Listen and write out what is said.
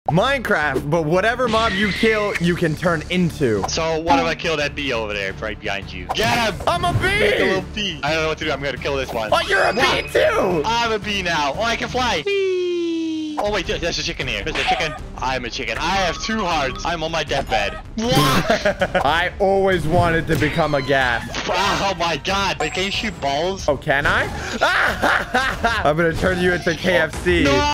Minecraft, but whatever mob you kill, you can turn into. So what if I kill that bee over there right behind you? Get him! I'm a Make a bee! little bee. I don't know what to do. I'm gonna kill this one. Oh, you're a bee too! I'm a bee now. Oh, I can fly. Whee! Oh wait, there's a chicken here. There's a chicken. I'm a chicken. I have 2 hearts. I'm on my deathbed. What? I always wanted to become a gas. Oh my god. Wait, can you shoot balls? Oh, can I? I'm gonna turn you into KFC. No!